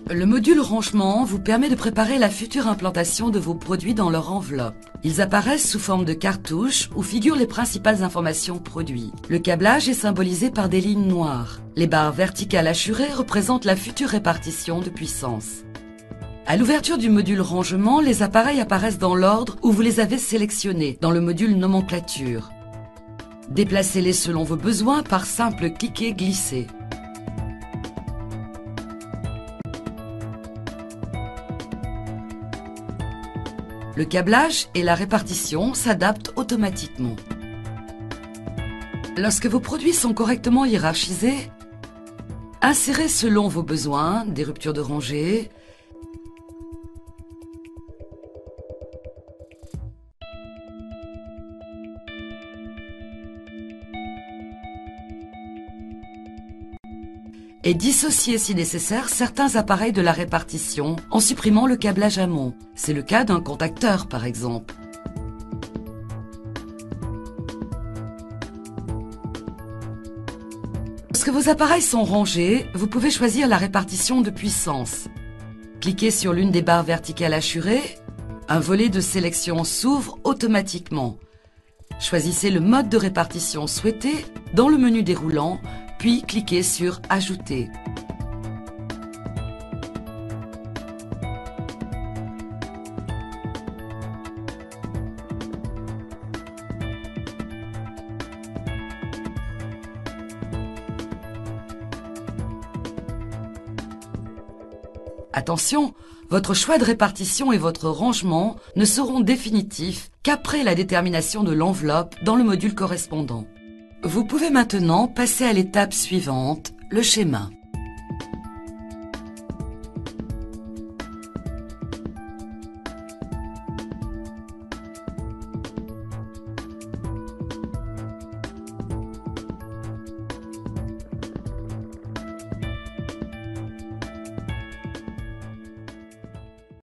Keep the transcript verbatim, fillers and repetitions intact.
Le module rangement vous permet de préparer la future implantation de vos produits dans leur enveloppe. Ils apparaissent sous forme de cartouches où figurent les principales informations produits. Le câblage est symbolisé par des lignes noires. Les barres verticales hachurées représentent la future répartition de puissance. À l'ouverture du module rangement, les appareils apparaissent dans l'ordre où vous les avez sélectionnés, dans le module nomenclature. Déplacez-les selon vos besoins par simple cliquer-glisser. Le câblage et la répartition s'adaptent automatiquement. Lorsque vos produits sont correctement hiérarchisés, insérez selon vos besoins des ruptures de rangée, et dissocier si nécessaire certains appareils de la répartition en supprimant le câblage amont. C'est le cas d'un contacteur par exemple. Lorsque vos appareils sont rangés, vous pouvez choisir la répartition de puissance. Cliquez sur l'une des barres verticales hachurées, un volet de sélection s'ouvre automatiquement. Choisissez le mode de répartition souhaité dans le menu déroulant, puis cliquez sur « Ajouter ». Attention, votre choix de répartition et votre rangement ne seront définitifs qu'après la détermination de l'enveloppe dans le module correspondant. Vous pouvez maintenant passer à l'étape suivante, le schéma.